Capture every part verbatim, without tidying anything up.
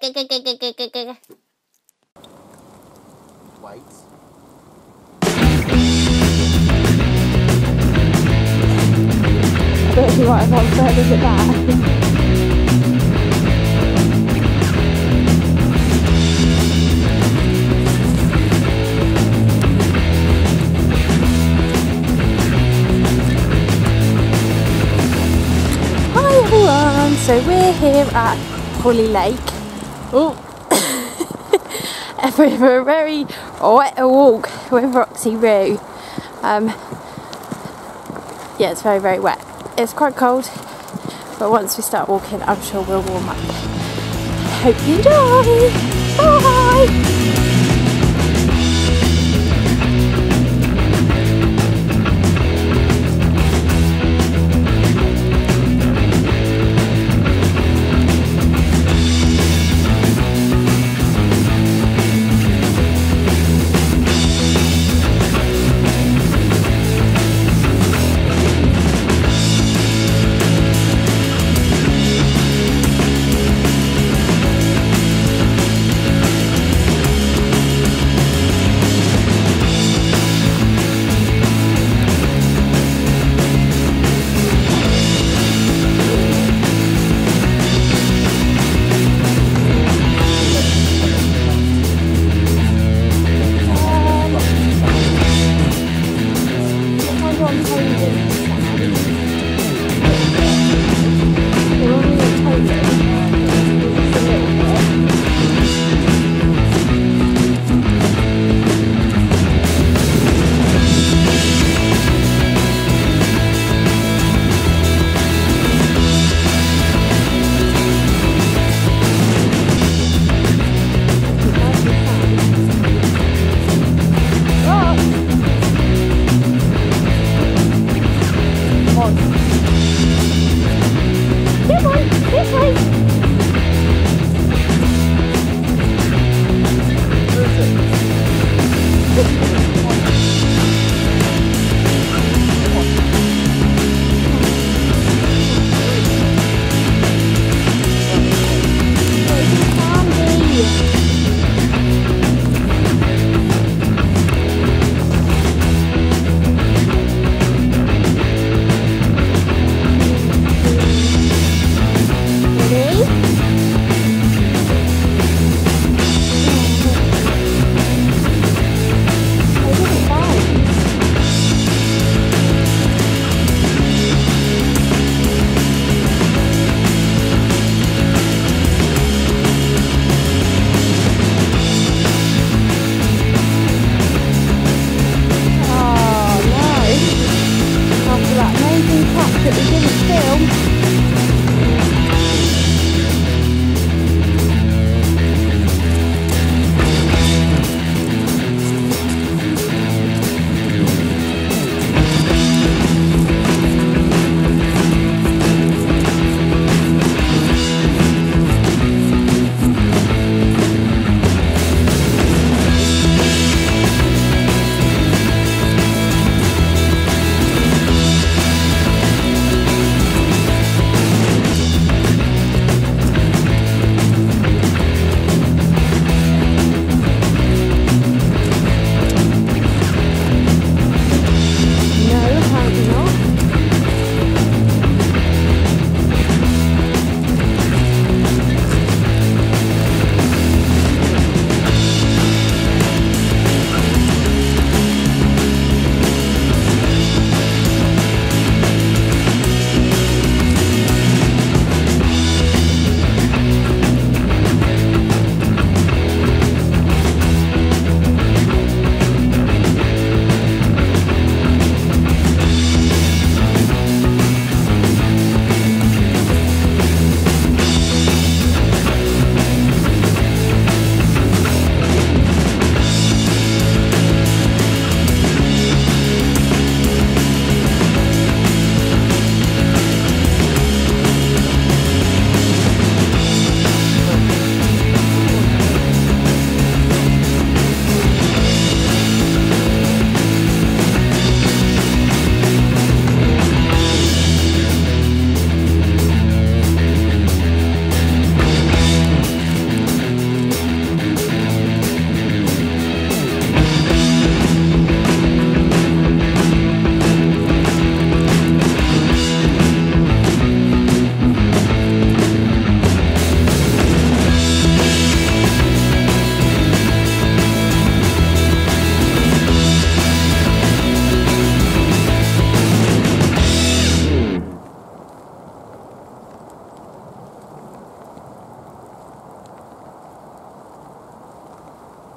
Wait. I don't know why I'm on further than that. So we're here at Hawley Lake. Oh, for a very wet walk with Roxy Roo. Um, yeah, it's very very wet. It's quite cold, but once we start walking, I'm sure we'll warm up. Hope you enjoy. Bye.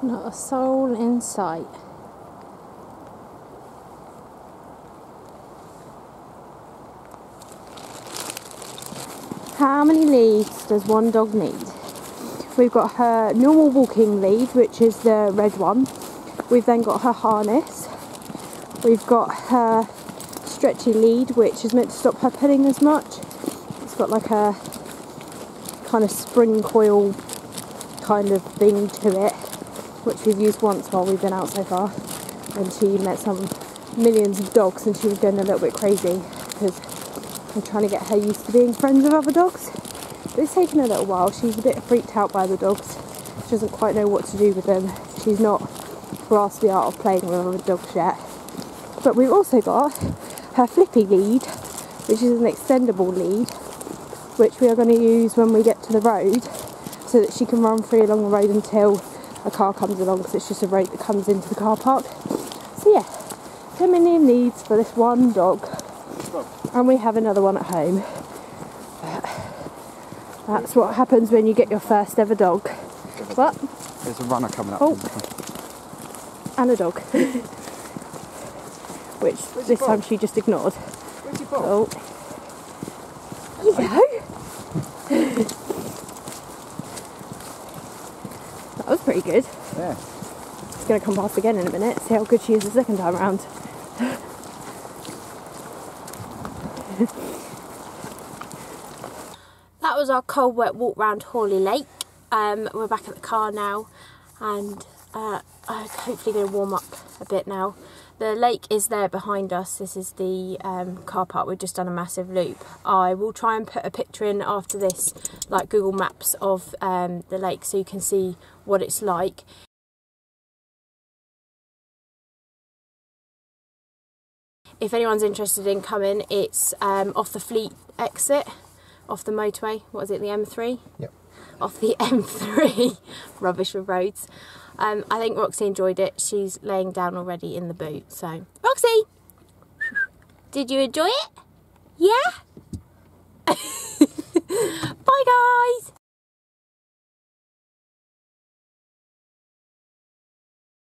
Not a soul in sight. How many leads does one dog need? We've got her normal walking lead, which is the red one. We've then got her harness. We've got her stretchy lead, which is meant to stop her pulling as much. It's got like a kind of spring coil kind of thing to it, which we've used once while we've been out so far. And she met some millions of dogs and she was going a little bit crazy because I'm trying to get her used to being friends with other dogs. But it's taken a little while. She's a bit freaked out by the dogs. She doesn't quite know what to do with them. She's not grasped the art of playing with other dogs yet. But we've also got her flippy lead, which is an extendable lead, which we are going to use when we get to the road so that she can run free along the road until a car comes along, because it's just a road that comes into the car park. So yeah, ten million leads for this one dog. And we have another one at home. But that's what happens when you get your first ever dog. What? There's a runner coming up. Oh. And a dog. Which Where's this time she just ignored. Where's your ball? Oh. You know. That was pretty good. Yeah. She's going to come past again in a minute, see how good she is the second time around. That was our cold wet walk round Hawley Lake. Um, we're back at the car now, and uh, I'm hopefully going to warm up a bit now. The lake is there behind us. This is the um, car park. We've just done a massive loop. I will try and put a picture in after this, like Google Maps of um, the lake, so you can see what it's like. If anyone's interested in coming, it's um, off the Fleet exit, off the motorway. What is it, the M three? Yep. Off the M three. Rubbish with roads. Um, I think Roxy enjoyed it. She's laying down already in the boot. So, Roxy! Did you enjoy it? Yeah?